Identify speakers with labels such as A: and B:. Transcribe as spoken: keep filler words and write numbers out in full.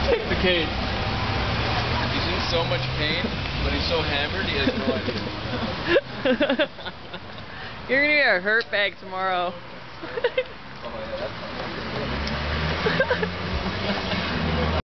A: Take the cane. He's in so much pain, but he's so hammered he has no idea.
B: You're gonna be a hurt bag tomorrow.